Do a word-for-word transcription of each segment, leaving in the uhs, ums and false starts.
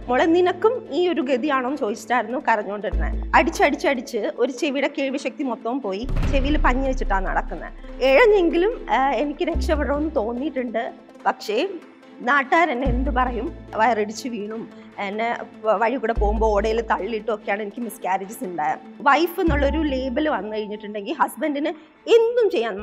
മോളെ നിനക്കും ഈ ഒരു ഗതിയാണോ എന്ന് ചോദിച്ചിട്ടായിരുന്നു കരഞ്ഞുകൊണ്ടിരുന്നത്. അടിച്ചടിച്ചടിച്ച് ഒരു ചെവിയുടെ കേൾവിശക്തി മൊത്തവും പോയി, ചെവിയിൽ പഞ്ഞി വെച്ചിട്ടാണ് നടക്കുന്നത്. ഏഴെങ്കിലും എനിക്ക് രക്ഷപ്പെടണമെന്ന് തോന്നിയിട്ടുണ്ട്. പക്ഷേ നാട്ടുകാരെന്നെ എന്ത് പറയും, വയറടിച്ച് വീണും എന്നെ വഴി കൂടെ പോകുമ്പോൾ ഓടയിൽ തള്ളിയിട്ടും ഒക്കെയാണ് എനിക്ക് മിസ്കാരേജസ് ഉണ്ടായത്. വൈഫ് എന്നുള്ളൊരു ലേബൽ വന്നു കഴിഞ്ഞിട്ടുണ്ടെങ്കിൽ ഹസ്ബൻഡിന് എന്തും ചെയ്യാൻ.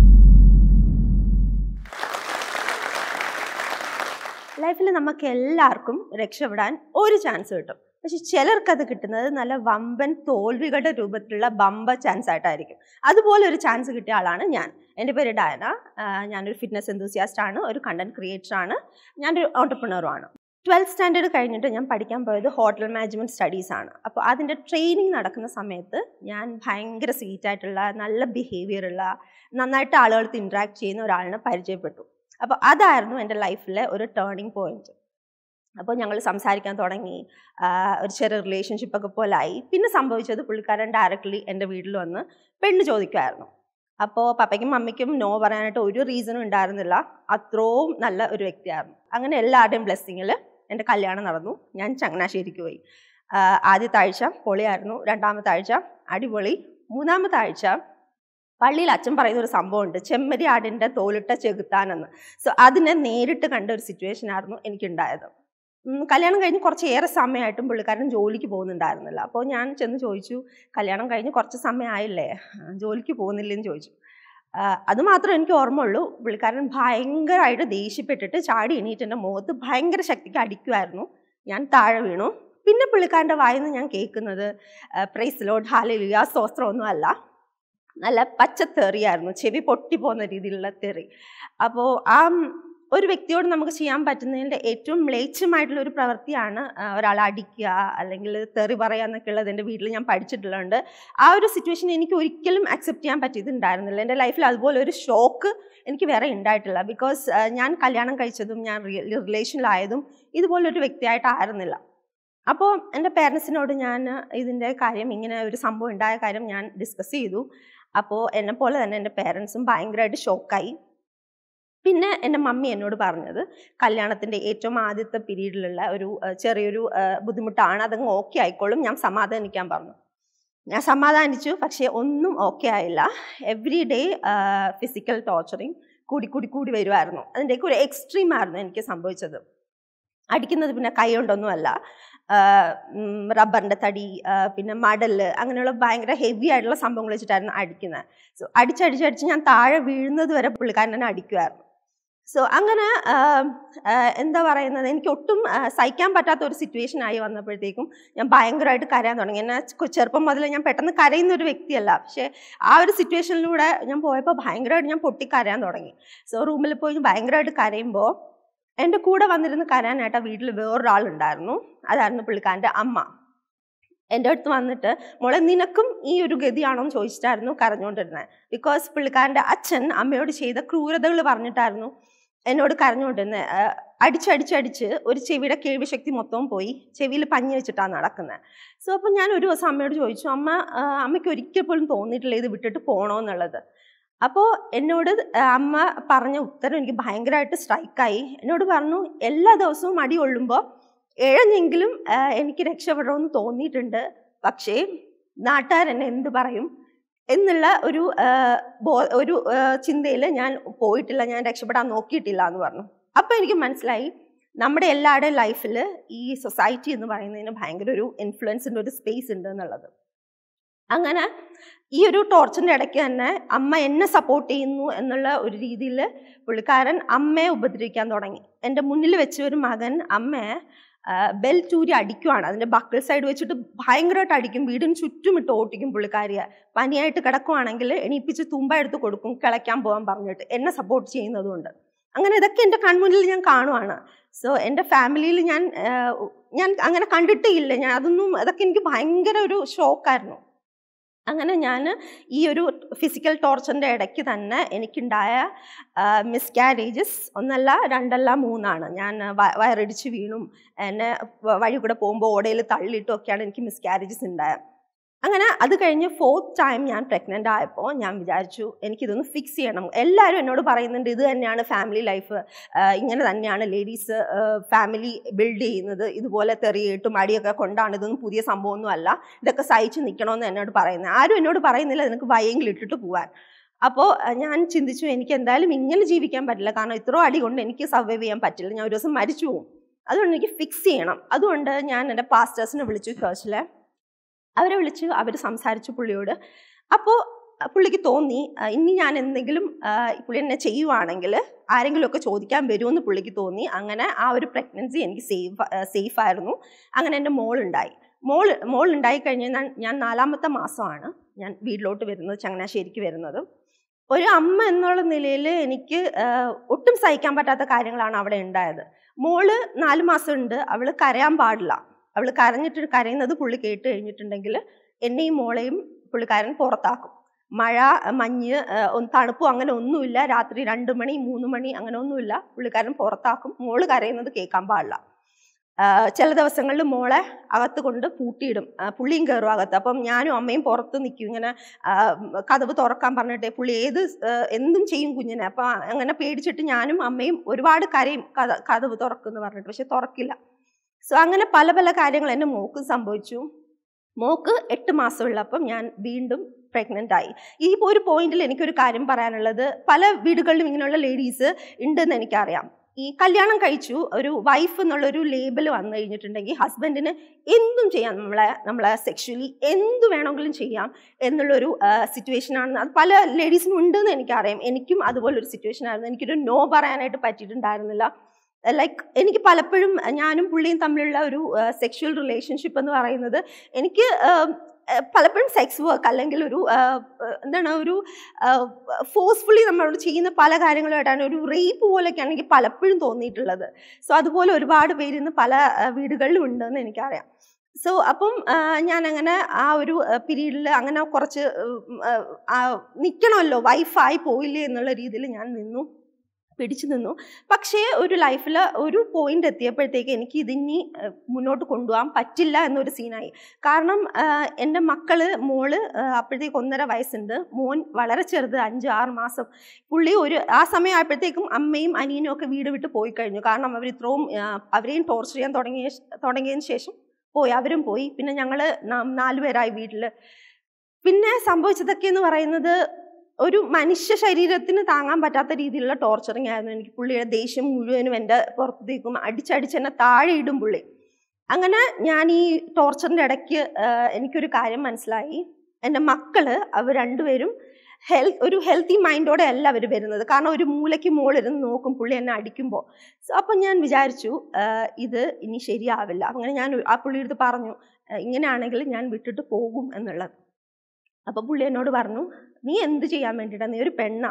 ലൈഫിൽ നമുക്ക് എല്ലാവർക്കും രക്ഷപ്പെടാൻ ഒരു ചാൻസ് കിട്ടും. പക്ഷെ ചിലർക്കത് കിട്ടുന്നത് നല്ല വമ്പൻ തോൽവികളുടെ രൂപത്തിലുള്ള ബമ്പ ചാൻസ് ആയിട്ടായിരിക്കും. അതുപോലെ ഒരു ചാൻസ് കിട്ടിയ ആളാണ് ഞാൻ. എൻ്റെ പേര് ഡയന. ഞാനൊരു ഫിറ്റ്നസ് എന്തൂസിയാസ്റ്റ് ആണ്, ഒരു കണ്ടന്റ് ക്രിയേറ്റർ ആണ്, ഞാനൊരു ഓൺടർപ്രണറും ആണ്. ട്വൽത്ത് സ്റ്റാൻഡേർഡ് കഴിഞ്ഞിട്ട് ഞാൻ പഠിക്കാൻ പോയത് ഹോട്ടൽ മാനേജ്മെൻറ്റ് സ്റ്റഡീസ് ആണ്. അപ്പോൾ അതിൻ്റെ ട്രെയിനിങ് നടക്കുന്ന സമയത്ത് ഞാൻ ഭയങ്കര സ്വീറ്റായിട്ടുള്ള നല്ല ബിഹേവിയറുള്ള നന്നായിട്ട് ആളുകൾക്ക് ഇൻട്രാക്ട് ചെയ്യുന്ന ഒരാളിനെ പരിചയപ്പെട്ടു. അപ്പോൾ അതായിരുന്നു എൻ്റെ ലൈഫിലെ ഒരു ടേണിംഗ് പോയിന്റ്. അപ്പോൾ ഞങ്ങൾ സംസാരിക്കാൻ തുടങ്ങി, ഒരു ചെറിയ റിലേഷൻഷിപ്പൊക്കെ പോലായി. പിന്നെ സംഭവിച്ചത് പുള്ളിക്കാരൻ ഡയറക്റ്റ്ലി എൻ്റെ വീട്ടിൽ വന്ന് പെണ്ണ് ചോദിക്കുമായിരുന്നു. അപ്പോൾ പപ്പയ്ക്കും മമ്മിക്കും നോ പറയാനായിട്ട് ഒരു റീസണും ഉണ്ടായിരുന്നില്ല. അത്രയും നല്ല ഒരു വ്യക്തിയായിരുന്നു. അങ്ങനെ എല്ലാവരുടെയും ബ്ലെസ്സിങ്ങിൽ എൻ്റെ കല്യാണം നടന്നു. ഞാൻ ചങ്ങനാശ്ശേരിക്ക് പോയി. ആദ്യത്തെ ആഴ്ച പൊളിയായിരുന്നു, രണ്ടാമത്തെ ആഴ്ച അടിപൊളി, മൂന്നാമത്തെ ആഴ്ച പള്ളിയിൽ അച്ഛൻ പറയുന്ന ഒരു സംഭവമുണ്ട്, ചെമ്മരി ആടിൻ്റെ തോലിട്ട ചെകുത്താനെന്ന്. സോ അതിനെ നേരിട്ട് കണ്ട ഒരു സിറ്റുവേഷൻ ആയിരുന്നു എനിക്കുണ്ടായത്. കല്യാണം കഴിഞ്ഞ് കുറച്ച് ഏറെ സമയമായിട്ടും പുള്ളിക്കാരൻ ജോലിക്ക് പോകുന്നുണ്ടായിരുന്നില്ല. അപ്പോൾ ഞാൻ ചെന്ന് ചോദിച്ചു, കല്യാണം കഴിഞ്ഞ് കുറച്ച് സമയമായില്ലേ, ജോലിക്ക് പോകുന്നില്ലെന്ന് ചോദിച്ചു. അതുമാത്രം എനിക്ക് ഓർമ്മയുള്ളൂ. പുള്ളിക്കാരൻ ഭയങ്കരമായിട്ട് ദേഷ്യപ്പെട്ടിട്ട് ചാടി എണീറ്റ് എൻ്റെ മുഖത്ത് ഭയങ്കര ശക്തിക്ക് അടിക്കുമായിരുന്നു. ഞാൻ താഴെ വീണു. പിന്നെ പുള്ളിക്കാരൻ്റെ വായിന്ന് ഞാൻ കേൾക്കുന്നത് പ്രൈസ് ലോർഡ് ഹല്ലേലൂയ സ്തോത്രമൊന്നും അല്ല, നല്ല പച്ചത്തെറിയായിരുന്നു, ചെവി പൊട്ടിപ്പോകുന്ന രീതിയിലുള്ള തെറി. അപ്പോൾ ആ ഒരു വ്യക്തിയോട് നമുക്ക് ചെയ്യാൻ പറ്റുന്നതിൻ്റെ ഏറ്റവും മ്ലേച്ഛമായിട്ടുള്ള ഒരു പ്രവൃത്തിയാണ് ഒരാളെ അടിക്കുക അല്ലെങ്കിൽ തെറി പറയുക എന്നൊക്കെ ഉള്ളത് എൻ്റെ വീട്ടിൽ ഞാൻ പഠിച്ചിട്ടുള്ളതുകൊണ്ട് ആ ഒരു സിറ്റുവേഷൻ എനിക്ക് ഒരിക്കലും അക്സെപ്റ്റ് ചെയ്യാൻ പറ്റിയിട്ടുണ്ടായിരുന്നില്ല. എൻ്റെ ലൈഫിൽ അതുപോലെ ഒരു ഷോക്ക് എനിക്ക് വേറെ ഉണ്ടായിട്ടില്ല. ബിക്കോസ് ഞാൻ കല്യാണം കഴിച്ചതും ഞാൻ റിലേഷനിലായതും ഇതുപോലൊരു വ്യക്തിയായിട്ടായിരുന്നില്ല. അപ്പോൾ എൻ്റെ പേരൻസിനോട് ഞാൻ ഇതിൻ്റെ കാര്യം, ഇങ്ങനെ ഒരു സംഭവം ഉണ്ടായ കാര്യം ഞാൻ ഡിസ്കസ് ചെയ്തു. അപ്പോൾ എന്നെ പോലെ തന്നെ എൻ്റെ പേരൻസും ഭയങ്കരമായിട്ട് ഷോക്കായി. പിന്നെ എൻ്റെ മമ്മി എന്നോട് പറഞ്ഞത്, കല്യാണത്തിൻ്റെ ഏറ്റവും ആദ്യത്തെ പീരീഡിലുള്ള ഒരു ചെറിയൊരു ബുദ്ധിമുട്ടാണ്, അതങ്ങ് ഓക്കെ ആയിക്കോളും, ഞാൻ സമാധാനിക്കാൻ പറഞ്ഞു. ഞാൻ സമാധാനിച്ചു, പക്ഷേ ഒന്നും ഓക്കെ ആയില്ല. എവ്രി ഡേ ഫിസിക്കൽ ടോർച്ചറിങ് കൂടി കൂടി കൂടി വരുമായിരുന്നു. അതിൻ്റെയൊക്കെ ഒരു എക്സ്ട്രീം ആയിരുന്നു എനിക്ക് സംഭവിച്ചത്. അടിക്കുന്നത് പിന്നെ കൈ കൊണ്ടൊന്നുമല്ല, റബ്ബറിൻ്റെ തടി, പിന്നെ മടല്, അങ്ങനെയുള്ള ഭയങ്കര ഹെവി ആയിട്ടുള്ള സംഭവങ്ങൾ വെച്ചിട്ടായിരുന്നു അടിക്കുന്നത്. സോ അടിച്ചടിച്ചടിച്ച് ഞാൻ താഴെ വീഴുന്നത് വരെ പുള്ളിക്കാരൻ തന്നെ അടിക്കുമായിരുന്നു. സോ അങ്ങനെ എന്താ പറയുന്നത്, എനിക്ക് ഒട്ടും സഹിക്കാൻ പറ്റാത്ത ഒരു സിറ്റുവേഷൻ ആയി വന്നപ്പോഴത്തേക്കും ഞാൻ ഭയങ്കരമായിട്ട് കരയാൻ തുടങ്ങി. എന്നെ ചെറുപ്പം മുതൽ ഞാൻ പെട്ടെന്ന് കരയുന്ന ഒരു വ്യക്തിയല്ല, പക്ഷേ ആ ഒരു സിറ്റുവേഷനിലൂടെ ഞാൻ പോയപ്പോൾ ഭയങ്കരമായിട്ട് ഞാൻ പൊട്ടിക്കരയാൻ തുടങ്ങി. സോ റൂമിൽ പോയി ഭയങ്കരമായിട്ട് കരയുമ്പോൾ എൻ്റെ കൂടെ വന്നിരുന്ന് കരയാനായിട്ട് വീട്ടിൽ വേറൊരാളുണ്ടായിരുന്നു. അതായിരുന്നു പുള്ളിക്കാരൻ്റെ അമ്മ. എൻ്റെ അടുത്ത് വന്നിട്ട്, മോളെ നിനക്കും ഈ ഒരു ഗതിയാണോ എന്ന് ചോദിച്ചിട്ടായിരുന്നു കരഞ്ഞുകൊണ്ടിരുന്നത്. ബിക്കോസ് പുള്ളിക്കാരൻ്റെ അച്ഛൻ അമ്മയോട് ചെയ്ത ക്രൂരതകൾ പറഞ്ഞിട്ടായിരുന്നു എന്നോട് കരഞ്ഞുകൊണ്ടിരുന്നത്. അടിച്ചടിച്ചടിച്ച് ഒരു ചെവിയുടെ കേൾവിശക്തി മൊത്തവും പോയി, ചെവിയിൽ പഞ്ഞി വെച്ചിട്ടാണ് നടക്കുന്നത്. സോ അപ്പോൾ ഞാൻ ഒരു ദിവസം അമ്മയോട് ചോദിച്ചു, അമ്മ അമ്മയ്ക്ക് ഒരിക്കൽ പോലും തോന്നിയിട്ടില്ല ഇത് വിട്ടിട്ട് പോകണമെന്നുള്ളത്. അപ്പോൾ എന്നോട് അമ്മ പറഞ്ഞ ഉത്തരം എനിക്ക് ഭയങ്കരമായിട്ട് സ്ട്രൈക്കായി. എന്നോട് പറഞ്ഞു, എല്ലാ ദിവസവും അടി കൊള്ളുമ്പോൾ ഏഴെങ്കിലും എനിക്ക് രക്ഷപ്പെടണമെന്ന് തോന്നിയിട്ടുണ്ട്. പക്ഷേ നാട്ടുകാരെന്നെ എന്ത് പറയും എന്നുള്ള ഒരു ഒരു ചിന്തയിൽ ഞാൻ പോയിട്ടില്ല, ഞാൻ രക്ഷപ്പെടാൻ നോക്കിയിട്ടില്ല എന്ന് പറഞ്ഞു. അപ്പോൾ എനിക്ക് മനസ്സിലായി, നമ്മുടെ എല്ലാവരുടെയും ലൈഫിൽ ഈ സൊസൈറ്റി എന്ന് പറയുന്നതിന് ഭയങ്കര ഒരു ഇൻഫ്ലുവൻസിൻ്റെ ഒരു സ്പേസ് ഉണ്ട് എന്നുള്ളത്. അങ്ങനെ ഈ ഒരു ടോർച്ചറിൻ്റെ ഇടയ്ക്ക് തന്നെ അമ്മ എന്നെ സപ്പോർട്ട് ചെയ്യുന്നു എന്നുള്ള ഒരു രീതിയിൽ പുള്ളിക്കാരൻ അമ്മയെ ഉപദ്രവിക്കാൻ തുടങ്ങി. എൻ്റെ മുന്നിൽ വെച്ച ഒരു മകൻ അമ്മയെ ബെൽറ്റൂരി അടിക്കുവാണ്. അതിൻ്റെ ബക്കിൾ സൈഡ് വെച്ചിട്ട് ഭയങ്കരമായിട്ട് അടിക്കും, വീടിന് ചുറ്റുമിട്ട് ഓട്ടിക്കും പുള്ളിക്കാരിയെ. പനിയായിട്ട് കിടക്കുവാണെങ്കിൽ എണീപ്പിച്ച് തുമ്പ എടുത്ത് കൊടുക്കും, കിളയ്ക്കാൻ പോകാൻ പറഞ്ഞിട്ട്, എന്നെ സപ്പോർട്ട് ചെയ്യുന്നതുകൊണ്ട്. അങ്ങനെ ഇതൊക്കെ എൻ്റെ കൺമുന്നിൽ ഞാൻ കാണുവാണ്. സോ എൻ്റെ ഫാമിലിയിൽ ഞാൻ ഞാൻ അങ്ങനെ കണ്ടിട്ടേ ഇല്ല. ഞാൻ അതൊന്നും അതൊക്കെ എനിക്ക് ഭയങ്കര ഒരു ഷോക്കായിരുന്നു. അങ്ങനെ ഞാൻ ഈ ഒരു ഫിസിക്കൽ ടോർച്ചറിൻ്റെ ഇടയ്ക്ക് തന്നെ എനിക്കുണ്ടായ മിസ്കാരേജസ് ഒന്നല്ല രണ്ടല്ല മൂന്നാണ്. ഞാൻ വയറടിച്ച് വീണും എന്നെ വഴി കൂടെ പോകുമ്പോൾ ഓടയിൽ തള്ളിയിട്ടും ഒക്കെയാണ് എനിക്ക് മിസ്കാരേജസ് ഉണ്ടായത്. അങ്ങനെ അത് കഴിഞ്ഞ് ഫോർത്ത് ടൈം ഞാൻ പ്രഗ്നൻ്റ് ആയപ്പോൾ ഞാൻ വിചാരിച്ചു എനിക്കിതൊന്ന് ഫിക്സ് ചെയ്യണം. എല്ലാവരും എന്നോട് പറയുന്നുണ്ട് ഇത് തന്നെയാണ് ഫാമിലി ലൈഫ്, ഇങ്ങനെ തന്നെയാണ് ലേഡീസ് ഫാമിലി ബിൽഡ് ചെയ്യുന്നത്, ഇതുപോലെ തെറിയിട്ടും അടിയൊക്കെ കൊണ്ടാണ്, ഇതൊന്നും പുതിയ സംഭവമൊന്നും അല്ല, ഇതൊക്കെ സഹിച്ച് നിൽക്കണമെന്ന് എന്നോട് പറയുന്നത്. ആരും എന്നോട് പറയുന്നില്ല നിനക്ക് വയ്യെങ്കിൽ ഇട്ടിട്ട് പോവാൻ. അപ്പോൾ ഞാൻ ചിന്തിച്ചു എനിക്ക് എന്തായാലും ഇങ്ങനെ ജീവിക്കാൻ പറ്റില്ല, കാരണം ഇത്രയും അടി കൊണ്ട് എനിക്ക് സർവൈവ് ചെയ്യാൻ പറ്റില്ല, ഞാൻ ഒരു ദിവസം മരിച്ചു പോകും. അതുകൊണ്ട് എനിക്ക് ഫിക്സ് ചെയ്യണം. അതുകൊണ്ട് ഞാൻ എൻ്റെ പാസ്റ്റേഴ്സിനെ വിളിച്ചു, ചർച്ചിലെ അവരെ വിളിച്ച് അവർ സംസാരിച്ചു പുള്ളിയോട്. അപ്പോൾ പുള്ളിക്ക് തോന്നി ഇനി ഞാൻ എന്തെങ്കിലും പുള്ളി എന്നെ ചെയ്യുവാണെങ്കിൽ ആരെങ്കിലുമൊക്കെ ചോദിക്കാൻ വരുമെന്ന് പുള്ളിക്ക് തോന്നി. അങ്ങനെ ആ ഒരു പ്രഗ്നൻസി എനിക്ക് സേഫ് സേഫ് ആയിരുന്നു. അങ്ങനെ എൻ്റെ മോളുണ്ടായി. മോൾ മോൾ ഉണ്ടായി കഴിഞ്ഞാൽ ഞാൻ ഞാൻ നാലാമത്തെ മാസമാണ് ഞാൻ വീട്ടിലോട്ട് വരുന്നത്, ചങ്ങനാശ്ശേരിക്ക് വരുന്നത്. ഒരു അമ്മ എന്നുള്ള നിലയിൽ എനിക്ക് ഒട്ടും സഹിക്കാൻ പറ്റാത്ത കാര്യങ്ങളാണ് അവിടെ ഉണ്ടായത്. മോള് നാല് മാസം ഉണ്ട്, അവൾ കരയാൻ പാടില്ല. അവൾ കരഞ്ഞിട്ട് കരയുന്നത് പുള്ളി കേട്ട് കഴിഞ്ഞിട്ടുണ്ടെങ്കിൽ എന്നെയും മോളെയും പുള്ളിക്കാരൻ പുറത്താക്കും. മഴ മഞ്ഞ് തണുപ്പും അങ്ങനെ ഒന്നുമില്ല, രാത്രി രണ്ട് മണി മൂന്ന് മണി അങ്ങനെ ഒന്നുമില്ല, പുള്ളിക്കാരൻ പുറത്താക്കും. മോള് കരയുന്നത് കേൾക്കാൻ പാടില്ല. ചില ദിവസങ്ങളിൽ മോളെ അകത്ത് കൊണ്ട് പൂട്ടിയിടും, പുള്ളിയും കയറും അകത്ത്. അപ്പം ഞാനും അമ്മയും പുറത്ത് നിൽക്കും, ഇങ്ങനെ കതവ് തുറക്കാൻ പറഞ്ഞിട്ട് പുള്ളി ഏത് എന്തും ചെയ്യും കുഞ്ഞിനെ. അപ്പം അങ്ങനെ പേടിച്ചിട്ട് ഞാനും അമ്മയും ഒരുപാട് കരയും കഥ കതവ് തുറക്കുമെന്ന് പറഞ്ഞിട്ട്, പക്ഷെ തുറക്കില്ല. സോ അങ്ങനെ പല പല കാര്യങ്ങൾ എൻ്റെ മോക്ക് സംഭവിച്ചു. മോക്ക് എട്ട് മാസമുള്ളപ്പം ഞാൻ വീണ്ടും പ്രഗ്നൻ്റ് ആയി. ഈ ഒരു പോയിന്റിൽ എനിക്കൊരു കാര്യം പറയാനുള്ളത്, പല വീടുകളിലും ഇങ്ങനെയുള്ള ലേഡീസ് ഉണ്ടെന്ന് എനിക്കറിയാം. ഈ കല്യാണം കഴിച്ചു ഒരു വൈഫ് എന്നുള്ളൊരു ലേബൽ വന്നു കഴിഞ്ഞിട്ടുണ്ടെങ്കിൽ ഹസ്ബൻഡിന് എന്തും ചെയ്യാം, നമ്മളെ നമ്മളെ സെക്ഷലി എന്ത് വേണമെങ്കിലും ചെയ്യാം എന്നുള്ളൊരു സിറ്റുവേഷനാണ്. അത് പല ലേഡീസിനും ഉണ്ടെന്ന് എനിക്കറിയാം. എനിക്കും അതുപോലൊരു സിറ്റുവേഷൻ ആയിരുന്നു. എനിക്കൊരു നോ പറയാനായിട്ട് പറ്റിയിട്ടുണ്ടായിരുന്നില്ല. ലൈക്ക് എനിക്ക് പലപ്പോഴും ഞാനും പുള്ളിയും തമ്മിലുള്ള ഒരു സെക്ഷൽ റിലേഷൻഷിപ്പ് എന്ന് പറയുന്നത് എനിക്ക് പലപ്പോഴും സെക്സ് വർക്ക് അല്ലെങ്കിൽ ഒരു എന്താണ് ഒരു ഫോഴ്സ്ഫുള്ളി നമ്മളോട് ചെയ്യുന്ന പല കാര്യങ്ങളുമായിട്ടാണ് ഒരു റേപ്പ് പോലെയൊക്കെയാണ് എനിക്ക് പലപ്പോഴും തോന്നിയിട്ടുള്ളത്. സോ അതുപോലെ ഒരുപാട് പേര് ഇന്ന് പല വീടുകളിലും ഉണ്ടെന്ന് എനിക്കറിയാം. സോ അപ്പം ഞാനങ്ങനെ ആ ഒരു പീരീഡിൽ അങ്ങനെ കുറച്ച് നിൽക്കണമല്ലോ, വൈഫായി പോയില്ലേ എന്നുള്ള രീതിയിൽ ഞാൻ നിന്നു, പിടിച്ചു നിന്നു. പക്ഷേ ഒരു ലൈഫിൽ ഒരു പോയിന്റ് എത്തിയപ്പോഴത്തേക്ക് എനിക്ക് ഇതിനി മുന്നോട്ട് കൊണ്ടുപോകാൻ പറ്റില്ല എന്നൊരു സീനായി. കാരണം എൻ്റെ മക്കള് മോള് അപ്പോഴത്തേക്ക് ഒന്നര വയസ്സുണ്ട്, മോൻ വളരെ ചെറുത് അഞ്ച് ആറ് മാസം. പുള്ളി ഒരു ആ സമയം ആയപ്പോഴത്തേക്കും അമ്മയും അനിയനും ഒക്കെ വീട് വിട്ട് പോയി കഴിഞ്ഞു. കാരണം അവർ ഇത്രയും അവരെയും ടോർച്ചർ ചെയ്യാൻ തുടങ്ങിയ തുടങ്ങിയതിന് ശേഷം പോയി, അവരും പോയി. പിന്നെ ഞങ്ങൾ നാലുപേരായി വീട്ടിൽ. പിന്നെ സംഭവിച്ചതൊക്കെ എന്ന് പറയുന്നത് ഒരു മനുഷ്യ ശരീരത്തിന് താങ്ങാൻ പറ്റാത്ത രീതിയിലുള്ള ടോർച്ചറിങ് ആയിരുന്നു. എനിക്ക് പുള്ളിയുടെ ദേഷ്യം മുഴുവനും എൻ്റെ പുറത്തേക്കും അടിച്ചടിച്ച് എന്നെ താഴെ ഇടും പുള്ളി. അങ്ങനെ ഞാൻ ഈ ടോർച്ചറിൻ്റെ ഇടയ്ക്ക് എനിക്കൊരു കാര്യം മനസ്സിലായി, എൻ്റെ മക്കള് അവർ രണ്ടുപേരും ഹെൽത്ത് ഒരു ഹെൽത്തി മൈൻഡോടെ അല്ല അവർ വരുന്നത്. കാരണം ഒരു മൂലയ്ക്ക് മുകളിലിരുന്ന് നോക്കും പുള്ളി എന്നെ അടിക്കുമ്പോൾ. സോ അപ്പം ഞാൻ വിചാരിച്ചു ഇത് ഇനി ശരിയാവില്ല. അങ്ങനെ ഞാൻ ആ പുള്ളിയെടുത്ത് പറഞ്ഞു ഇങ്ങനെയാണെങ്കിൽ ഞാൻ വിട്ടിട്ട് പോകും എന്നുള്ളത്. അപ്പം പുള്ളി എന്നോട് പറഞ്ഞു നീ എന്ത് ചെയ്യാൻ വേണ്ടിയിട്ടാണ്, നീ ഒരു പെണ്ണാ,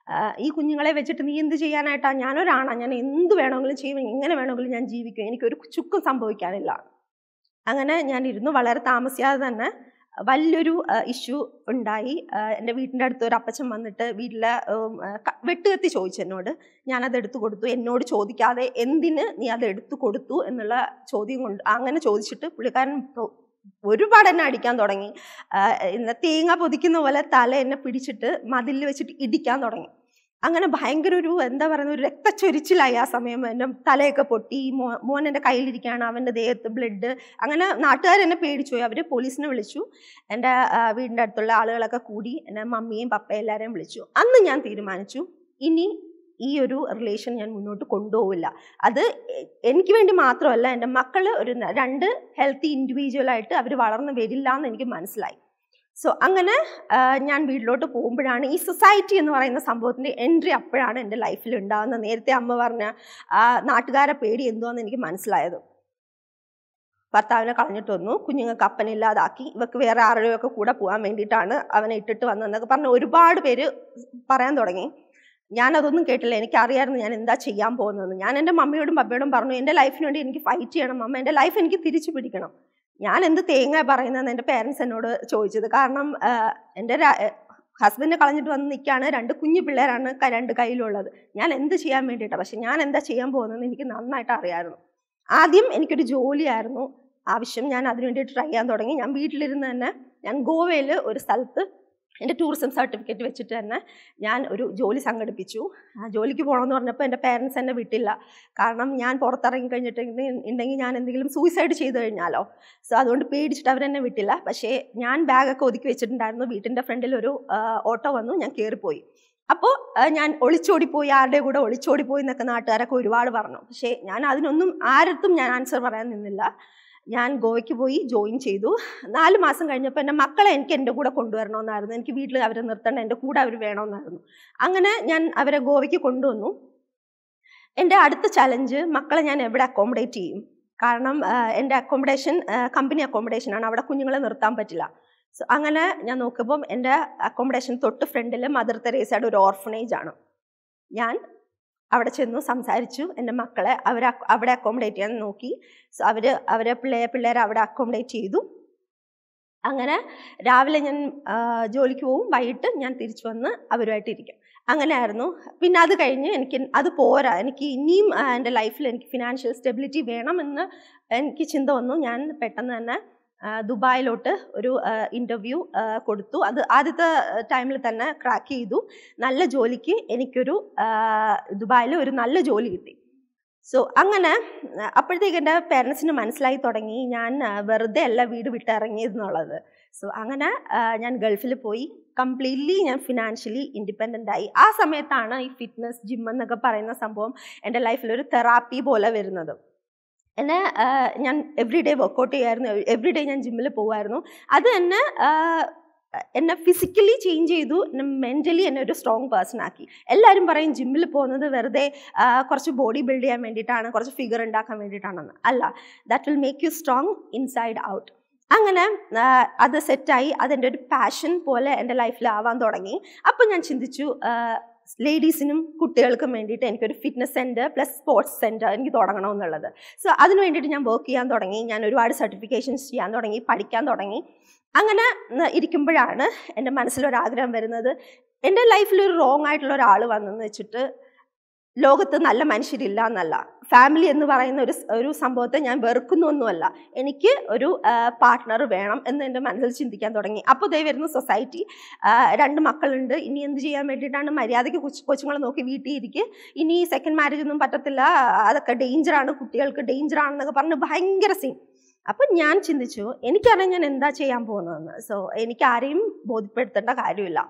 ഈ കുഞ്ഞുങ്ങളെ വെച്ചിട്ട് നീ എന്ത് ചെയ്യാനായിട്ടാ, ഞാനൊരാണാ, ഞാൻ എന്ത് വേണമെങ്കിലും ചെയ്യും, എങ്ങനെ വേണമെങ്കിലും ഞാൻ ജീവിക്കും, എനിക്കൊരു ചുക്കും സംഭവിക്കാനില്ല. അങ്ങനെ ഞാൻ ഇരുന്നു. വളരെ താമസിയാതെ തന്നെ വലിയൊരു ഇഷ്യൂ ഉണ്ടായി. എൻ്റെ വീട്ടിൻ്റെ അടുത്ത് ഒരു അപ്പച്ചൻ വന്നിട്ട് വീട്ടിലെ വെട്ടുകത്തി ചോദിച്ചു എന്നോട്. ഞാനത് എടുത്തു കൊടുത്തു. എന്നോട് ചോദിക്കാതെ എന്തിന് നീ അത് എടുത്തു കൊടുത്തു എന്നുള്ള ചോദ്യം കൊണ്ട് അങ്ങനെ ചോദിച്ചിട്ട് പുള്ളിക്കാരൻ ഒരുപാട് എന്നെ അടിക്കാൻ തുടങ്ങി. ഇന്ന് തേങ്ങ പൊതിക്കുന്ന പോലെ തല എന്നെ പിടിച്ചിട്ട് മതിലിൽ വെച്ചിട്ട് ഇടിക്കാൻ തുടങ്ങി. അങ്ങനെ ഭയങ്കര ഒരു എന്താ പറയുന്ന ഒരു രക്തച്ചൊരിച്ചിലായി. ആ സമയം എൻ്റെ തലയൊക്കെ പൊട്ടി, മോ മോൻ എൻ്റെ കയ്യിലിരിക്കുകയാണ്, അവൻ്റെ ദേഹത്ത് ബ്ലഡ്. അങ്ങനെ നാട്ടുകാരെന്നെ പേടിച്ചു പോയി. അവർ പോലീസിനെ വിളിച്ചു. എൻ്റെ വീടിൻ്റെ അടുത്തുള്ള ആളുകളൊക്കെ കൂടി എൻ്റെ മമ്മിയും പപ്പയും എല്ലാവരെയും വിളിച്ചു. അന്ന് ഞാൻ തീരുമാനിച്ചു ഇനി ഈ ഒരു റിലേഷൻ ഞാൻ മുന്നോട്ട് കൊണ്ടുപോവില്ല. അത് എനിക്ക് വേണ്ടി മാത്രമല്ല, എൻ്റെ മക്കൾ ഒരു രണ്ട് ഹെൽത്തി ഇൻഡിവിജ്വലായിട്ട് അവർ വളർന്നു വരില്ല എന്ന് എനിക്ക് മനസ്സിലായി. സോ അങ്ങനെ ഞാൻ വീട്ടിലോട്ട് പോകുമ്പോഴാണ് ഈ സൊസൈറ്റി എന്ന് പറയുന്ന സംഭവത്തിൻ്റെ എൻട്രി അപ്പോഴാണ് എൻ്റെ ലൈഫിൽ ഉണ്ടാകുന്നത്. നേരത്തെ അമ്മ പറഞ്ഞ നാട്ടുകാരെ പേടി എന്തുവാന്ന് എനിക്ക് മനസ്സിലായത്. ഭർത്താവിനെ കളഞ്ഞിട്ട് വന്നു, കുഞ്ഞുങ്ങൾക്ക് അപ്പനില്ലാതാക്കി, ഇവർക്ക് വേറെ ആരുടെയൊക്കെ കൂടെ പോകാൻ വേണ്ടിയിട്ടാണ് അവനെ ഇട്ടിട്ട് വന്നതെന്നൊക്കെ പറഞ്ഞ് ഒരുപാട് പേര് പറയാൻ തുടങ്ങി. ഞാനതൊന്നും കേട്ടില്ല. എനിക്കറിയായിരുന്നു ഞാൻ എന്താ ചെയ്യാൻ പോകുന്നത്. ഞാൻ എൻ്റെ മമ്മിയോടും പപ്പയോടും പറഞ്ഞു എൻ്റെ ലൈഫിന് വേണ്ടി എനിക്ക് ഫൈറ്റ് ചെയ്യണം അമ്മ, എൻ്റെ ലൈഫ് എനിക്ക് തിരിച്ചു പിടിക്കണം. ഞാൻ എന്ത് തേങ്ങ പറയുന്നതെന്ന് എൻ്റെ പേരൻസ് എന്നോട് ചോദിച്ചത്. കാരണം എൻ്റെ ഹസ്ബൻഡിനെ കളഞ്ഞിട്ട് വന്ന് നിൽക്കുകയാണ്, രണ്ട് കുഞ്ഞു പിള്ളേരാണ് രണ്ട് കയ്യിലുള്ളത്. ഞാൻ എന്ത് ചെയ്യാൻ വേണ്ടിയിട്ടാണ്, പക്ഷെ ഞാൻ എന്താ ചെയ്യാൻ പോകുന്നതെന്ന് എനിക്ക് നന്നായിട്ട് അറിയാമായിരുന്നു. ആദ്യം എനിക്കൊരു ജോലിയായിരുന്നു, ആവശ്യം. ഞാൻ അതിനു വേണ്ടിയിട്ട് ട്രൈ ചെയ്യാൻ തുടങ്ങി. ഞാൻ വീട്ടിലിരുന്ന് തന്നെ ഞാൻ ഗോവയിൽ ഒരു സ്ഥലത്ത് എൻ്റെ ടൂറിസം സർട്ടിഫിക്കറ്റ് വെച്ചിട്ട് തന്നെ ഞാൻ ഒരു ജോലി സംഘടിപ്പിച്ചു. ആ ജോലിക്ക് പോകണമെന്ന് പറഞ്ഞപ്പോൾ എൻ്റെ പേരൻസ് എന്നെ വിട്ടില്ല. കാരണം ഞാൻ പുറത്തിറങ്ങി കഴിഞ്ഞിട്ടുണ്ടെങ്കിൽ ഉണ്ടെങ്കിൽ ഞാൻ എന്തെങ്കിലും സൂയിസൈഡ് ചെയ്ത് കഴിഞ്ഞാലോ. സോ അതുകൊണ്ട് പേടിച്ചിട്ട് അവരെന്നെ വിട്ടില്ല. പക്ഷേ ഞാൻ ബാഗൊക്കെ ഒതുക്കി വെച്ചിട്ടുണ്ടായിരുന്നു. വീട്ടിൻ്റെ ഫ്രണ്ടിൽ ഒരു ഓട്ടോ വന്നു, ഞാൻ കയറിപ്പോയി. അപ്പോൾ ഞാൻ ഒളിച്ചോടിപ്പോയി, ആരുടെ കൂടെ ഒളിച്ചോടിപ്പോയി എന്നൊക്കെ നാട്ടുകാരൊക്കെ ഒരുപാട് പറഞ്ഞു. പക്ഷേ ഞാൻ അതിനൊന്നും ആരടുത്തും ഞാൻ ആൻസർ പറയാൻ നിന്നില്ല. ഞാൻ ഗോവയ്ക്ക് പോയി ജോയിൻ ചെയ്തു. നാല് മാസം കഴിഞ്ഞപ്പോൾ എൻ്റെ മക്കളെ എനിക്ക് എൻ്റെ കൂടെ കൊണ്ടുവരണമെന്നായിരുന്നു. എനിക്ക് വീട്ടിൽ അവരെ നിർത്തേണ്ട, എൻ്റെ കൂടെ അവർ വേണമെന്നായിരുന്നു. അങ്ങനെ ഞാൻ അവരെ ഗോവയ്ക്ക് കൊണ്ടുവന്നു. എൻ്റെ അടുത്ത ചലഞ്ച്, മക്കളെ ഞാൻ എവിടെ അക്കോമഡേറ്റ് ചെയ്യും? കാരണം എൻ്റെ അക്കോമഡേഷൻ കമ്പനി അക്കോമഡേഷനാണ്, അവിടെ കുഞ്ഞുങ്ങളെ നിർത്താൻ പറ്റില്ല. സോ അങ്ങനെ ഞാൻ നോക്കുമ്പം എൻ്റെ അക്കോമഡേഷൻ തൊട്ട് ഫ്രണ്ടിൽ മദർ തെരേസയുടെ ഒരു ഓർഫനേജ് ആണ്. ഞാൻ അവിടെ ചെന്നു സംസാരിച്ചു. എൻ്റെ മക്കളെ അവർ അവിടെ അക്കോമഡേറ്റ് ചെയ്യാൻ നോക്കി. സോ അവർ അവരെ പിള്ളേരെ പിള്ളേരെ അവിടെ അക്കോമഡേറ്റ് ചെയ്തു. അങ്ങനെ രാവിലെ ഞാൻ ജോലിക്ക് പോവും, വൈകിട്ട് ഞാൻ തിരിച്ചു വന്ന് അവരുമായിട്ടിരിക്കും. അങ്ങനെയായിരുന്നു. പിന്നെ അത് കഴിഞ്ഞ് എനിക്ക് അത് പോരാ, എനിക്ക് ഇനിയും എൻ്റെ ലൈഫിൽ എനിക്ക് ഫിനാൻഷ്യൽ സ്റ്റെബിലിറ്റി വേണമെന്ന് എനിക്ക് ചിന്ത വന്നു. ഞാൻ പെട്ടെന്ന് തന്നെ ദുബായിലോട്ട് ഒരു ഇൻ്റർവ്യൂ കൊടുത്തു. അത് ആദ്യത്തെ ടൈമിൽ തന്നെ ക്രാക്ക് ചെയ്തു. നല്ല ജോലിക്ക് എനിക്കൊരു ദുബായിൽ ഒരു നല്ല ജോലി കിട്ടി. സോ അങ്ങനെ അപ്പോഴത്തേക്ക് എൻ്റെ പേരൻസിന് മനസ്സിലായി തുടങ്ങി ഞാൻ വെറുതെ അല്ല വീട് വിട്ടിറങ്ങിയതെന്നുള്ളത്. സോ അങ്ങനെ ഞാൻ ഗൾഫിൽ പോയി കംപ്ലീറ്റ്ലി ഞാൻ ഫിനാൻഷ്യലി ഇൻഡിപെൻഡൻ്റ് ആയി. ആ സമയത്താണ് ഈ ഫിറ്റ്നസ് ജിം എന്നൊക്കെ പറയുന്ന സംഭവം എൻ്റെ ലൈഫിലൊരു തെറാപ്പി പോലെ വരുന്നത്. എന്നെ ഞാൻ എവറി ഡേ വർക്കൗട്ട് ചെയ്യുമായിരുന്നു, എവറി ഡേ ഞാൻ ജിമ്മിൽ പോകുമായിരുന്നു. അത് തന്നെ എന്നെ ഫിസിക്കലി ചേഞ്ച് ചെയ്തു, എന്നെ മെൻ്റലി എന്നെ ഒരു സ്ട്രോങ് പേഴ്സൺ ആക്കി. എല്ലാവരും പറയും ജിമ്മിൽ പോകുന്നത് വെറുതെ കുറച്ച് ബോഡി ബിൽഡ് ചെയ്യാൻ വേണ്ടിയിട്ടാണ്, കുറച്ച് ഫിഗർ ഉണ്ടാക്കാൻ വേണ്ടിയിട്ടാണെന്ന്. അല്ല, that will make you strong inside out. അങ്ങനെ അത് സെറ്റായി, അതെൻ്റെ ഒരു പാഷൻ പോലെ എൻ്റെ ലൈഫിൽ ആവാൻ തുടങ്ങി. അപ്പം ഞാൻ ചിന്തിച്ചു ലേഡീസിനും കുട്ടികൾക്കും വേണ്ടിയിട്ട് എനിക്കൊരു fitness centre plus sports centre എനിക്ക് തുടങ്ങണമെന്നുള്ളത്. സോ അതിന് വേണ്ടിയിട്ട് ഞാൻ വർക്ക് ചെയ്യാൻ തുടങ്ങി. ഞാൻ ഒരുപാട് സർട്ടിഫിക്കേഷൻസ് ചെയ്യാൻ തുടങ്ങി, പഠിക്കാൻ തുടങ്ങി. അങ്ങനെ ഇരിക്കുമ്പോഴാണ് എൻ്റെ മനസ്സിലൊരാഗ്രഹം വരുന്നത്, എൻ്റെ ലൈഫിൽ ഒരു റോങ് ആയിട്ടുള്ള ഒരാൾ വന്നെന്ന് വെച്ചിട്ട് ലോകത്ത് നല്ല മനുഷ്യരില്ല എന്നല്ല. ഫാമിലി എന്ന് പറയുന്ന ഒരു ഒരു സംഭവത്തെ ഞാൻ വെറുക്കുന്നൊന്നുമല്ല. എനിക്ക് ഒരു പാർട്ട്ണർ വേണം എന്ന് എൻ്റെ മനസ്സിൽ ചിന്തിക്കാൻ തുടങ്ങി. അപ്പോൾ ദേ വരുന്ന സൊസൈറ്റി, രണ്ട് മക്കളുണ്ട്, ഇനി എന്ത് ചെയ്യാൻ വേണ്ടിയിട്ടാണ്, മര്യാദയ്ക്ക് കൊച്ചു കൊച്ചുങ്ങളെ നോക്കി വീട്ടിൽ ഇരിക്കുക, ഇനി സെക്കൻഡ് മാരേജ് ഒന്നും പറ്റത്തില്ല, അതൊക്കെ ഡേഞ്ചറാണ്, കുട്ടികൾക്ക് ഡേഞ്ചറാണെന്നൊക്കെ പറഞ്ഞ് ഭയങ്കര സീൻ. അപ്പം ഞാൻ ചിന്തിച്ചു എനിക്കറിയാം ഞാൻ എന്താ ചെയ്യാൻ പോകുന്നതെന്ന്. സോ എനിക്ക് ആരെയും ബോധ്യപ്പെടുത്തേണ്ട കാര്യമില്ല.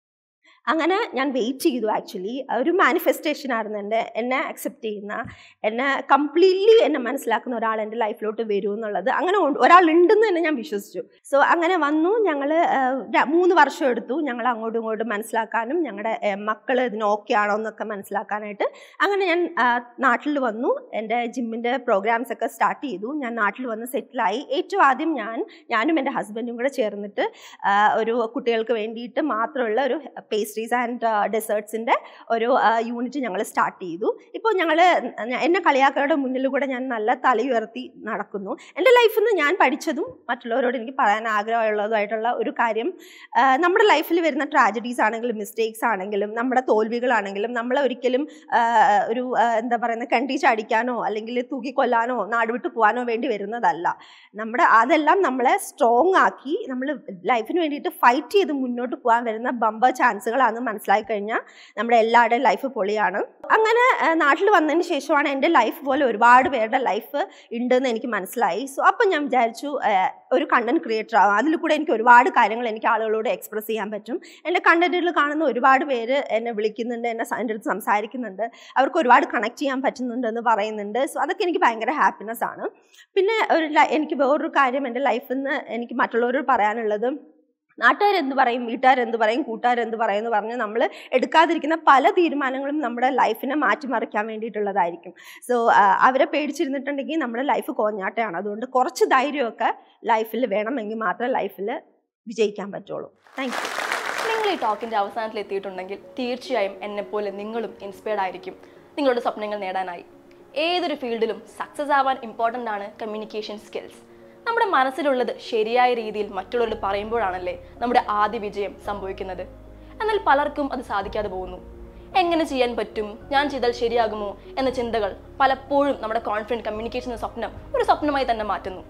അങ്ങനെ ഞാൻ വെയിറ്റ് ചെയ്തു. ആക്ച്വലി ഒരു മാനിഫെസ്റ്റേഷൻ ആയിരുന്നു എൻ്റെ, എന്നെ അക്സെപ്റ്റ് ചെയ്യുന്ന, എന്നെ കംപ്ലീറ്റ്ലി എന്നെ മനസ്സിലാക്കുന്ന ഒരാൾ എൻ്റെ ലൈഫിലോട്ട് വരും എന്നുള്ളത്. അങ്ങനെ ഒരാളുണ്ടെന്ന് തന്നെ ഞാൻ വിശ്വസിച്ചു. സോ അങ്ങനെ വന്നു. ഞങ്ങൾ മൂന്ന് വർഷം എടുത്തു ഞങ്ങൾ അങ്ങോട്ടും ഇങ്ങോട്ടും മനസ്സിലാക്കാനും ഞങ്ങളുടെ മക്കൾ ഇതിന് ഓക്കെ ആണോ എന്നൊക്കെ മനസ്സിലാക്കാനായിട്ട്. അങ്ങനെ ഞാൻ നാട്ടിൽ വന്നു, എൻ്റെ ജിമ്മിൻ്റെ പ്രോഗ്രാംസ് ഒക്കെ സ്റ്റാർട്ട് ചെയ്തു. ഞാൻ നാട്ടിൽ വന്ന് സെറ്റിലായി. ഏറ്റവും ആദ്യം ഞാൻ ഞാനും എൻ്റെ ഹസ്ബൻഡും കൂടെ ചേർന്നിട്ട് ഒരു കുട്ടികൾക്ക് വേണ്ടിയിട്ട് മാത്രമുള്ള ഒരു പേസ്റ്റ് ആൻഡ് ഡെസേർട്സിൻ്റെ ഒരു യൂണിറ്റ് ഞങ്ങൾ സ്റ്റാർട്ട് ചെയ്തു. ഇപ്പോൾ ഞങ്ങൾ എന്നെ കളിയാക്കരുടെ മുന്നിൽ കൂടെ ഞാൻ നല്ല തലയുയർത്തി നടക്കുന്നു. എൻ്റെ ലൈഫിൽ നിന്ന് ഞാൻ പഠിച്ചതും മറ്റുള്ളവരോട് എനിക്ക് പറയാൻ ആഗ്രഹമുള്ളതുമായിട്ടുള്ള ഒരു കാര്യം, നമ്മുടെ ലൈഫിൽ വരുന്ന ട്രാജഡീസ് ആണെങ്കിലും മിസ്റ്റേക്സ് ആണെങ്കിലും നമ്മുടെ തോൽവികളാണെങ്കിലും നമ്മളെ ഒരിക്കലും ഒരു എന്താ പറയുന്നത് കണ്ടി ചാടിക്കാനോ അല്ലെങ്കിൽ തൂക്കിക്കൊല്ലാനോ നാടുവിട്ട് പോകാനോ വേണ്ടി വരുന്നതല്ല. നമ്മുടെ അതെല്ലാം നമ്മളെ സ്ട്രോങ് ആക്കി നമ്മൾ ലൈഫിന് വേണ്ടിയിട്ട് ഫൈറ്റ് ചെയ്ത് മുന്നോട്ട് പോകാൻ വരുന്ന ബമ്പർ ചാൻസുകൾ ആണെന്ന് മനസ്സിലാക്കി കഴിഞ്ഞാൽ നമ്മുടെ എല്ലാവരുടെയും ലൈഫ് പൊളിയാണ്. അങ്ങനെ നാട്ടിൽ വന്നതിന് ശേഷമാണ് എൻ്റെ ലൈഫ് പോലെ ഒരുപാട് പേരുടെ ലൈഫ് ഉണ്ടെന്ന് എനിക്ക് മനസ്സിലായി. സോ അപ്പം ഞാൻ വിചാരിച്ചു ഒരു കണ്ടന്റ് ക്രിയേറ്റർ ആവാം. അതിൽ കൂടെ എനിക്ക് ഒരുപാട് കാര്യങ്ങൾ എനിക്ക് ആളുകളോട് എക്സ്പ്രസ് ചെയ്യാൻ പറ്റും. എൻ്റെ കണ്ടന്റുകൾ കാണുന്ന ഒരുപാട് പേര് എന്നെ വിളിക്കുന്നുണ്ട്, എന്നെ എൻ്റെ അടുത്ത് സംസാരിക്കുന്നുണ്ട്, അവർക്ക് ഒരുപാട് കണക്ട് ചെയ്യാൻ പറ്റുന്നുണ്ടെന്ന് പറയുന്നുണ്ട്. സോ അതൊക്കെ എനിക്ക് ഭയങ്കര ഹാപ്പിനെസ് ആണ്. പിന്നെ ഒരു എനിക്ക് വേറൊരു കാര്യം എൻ്റെ ലൈഫിൽ നിന്ന് എനിക്ക് മറ്റുള്ളവരോട് പറയാനുള്ളത്, നാട്ടുകാരെന്ത് പറയും, വീട്ടുകാരെന്ത് പറയും, കൂട്ടുകാരെന്ത് പറയും എന്ന് പറഞ്ഞ് നമ്മൾ എടുക്കാതിരിക്കുന്ന പല തീരുമാനങ്ങളും നമ്മുടെ ലൈഫിനെ മാറ്റിമറിക്കാൻ വേണ്ടിയിട്ടുള്ളതായിരിക്കും. സോ അവരെ പേടിച്ചിരുന്നിട്ടുണ്ടെങ്കിൽ നമ്മുടെ ലൈഫ് കോഞ്ഞാട്ടയാണ്. അതുകൊണ്ട് കുറച്ച് ധൈര്യമൊക്കെ ലൈഫിൽ വേണമെങ്കിൽ മാത്രമേ ലൈഫിൽ വിജയിക്കാൻ പറ്റുള്ളൂ. Thank you. നിങ്ങൾ ഈ ടോക്കിൻ്റെ അവസാനത്തിൽ എത്തിയിട്ടുണ്ടെങ്കിൽ തീർച്ചയായും എന്നെപ്പോലെ നിങ്ങളും ഇൻസ്പയർഡ് ആയിരിക്കും നിങ്ങളുടെ സ്വപ്നങ്ങൾ നേടാനായി. ഏതൊരു ഫീൽഡിലും സക്സസ് ആവാൻ ഇമ്പോർട്ടൻ്റ് ആണ് കമ്മ്യൂണിക്കേഷൻ സ്കിൽസ്. നമ്മുടെ മനസ്സിലുള്ളത് ശരിയായ രീതിയിൽ മറ്റുള്ളവരോട് പറയുമ്പോഴാണല്ലേ നമ്മുടെ ആദ്യ വിജയം സംഭവിക്കുന്നത്. എന്നാൽ പലർക്കും അത് സാധിക്കാതെ പോകുന്നു. എങ്ങനെ ചെയ്യാൻ പറ്റും, ഞാൻ ചെയ്താൽ ശരിയാകുമോ എന്ന ചിന്തകൾ പലപ്പോഴും നമ്മുടെ കോൺഫിഡൻറ്റ് കമ്മ്യൂണിക്കേഷൻ എന്ന സ്വപ്നം ഒരു സ്വപ്നമായി തന്നെ മാറ്റുന്നു.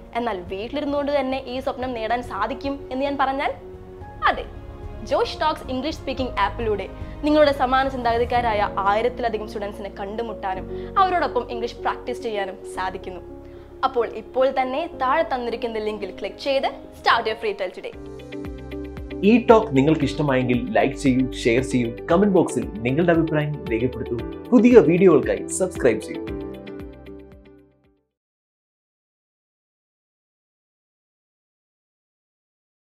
എന്നാൽ വീട്ടിലിരുന്നുകൊണ്ട് തന്നെ ഈ സ്വപ്നം നേടാൻ സാധിക്കും എന്ന് ഞാൻ പറഞ്ഞാൽ അതെ, ജോഷ് ടോക്സ് ഇംഗ്ലീഷ് സ്പീക്കിംഗ് ആപ്പിലൂടെ നിങ്ങളുടെ സമാന ചിന്താഗതിക്കാരായ ആയിരത്തിലധികം സ്റ്റുഡൻസിനെ കണ്ടുമുട്ടാനും അവരോടൊപ്പം ഇംഗ്ലീഷ് പ്രാക്ടീസ് ചെയ്യാനും സാധിക്കുന്നു. അപ്പോൾ ഇപ്പോൾ തന്നെ താഴെ തന്നിരിക്കുന്ന ലിങ്കിൽ ക്ലിക്ക് ചെയ്ത് start your free trial today. ഈ ടോക്ക് നിങ്ങൾക്ക് ഇഷ്ടമായെങ്കിൽ ലൈക്ക് ചെയ്യൂ, ഷെയർ ചെയ്യൂ, കമന്റ് ബോക്സിൽ നിങ്ങളുടെ അഭിപ്രായം രേഖപ്പെടുത്തൂ. പുതിയ വീഡിയോകൾക്കായി സബ്സ്ക്രൈബ് ചെയ്യൂ.